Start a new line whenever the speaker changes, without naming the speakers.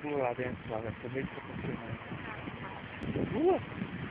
Pula lá dentro, lá, vai ser meio proporcional. Pula!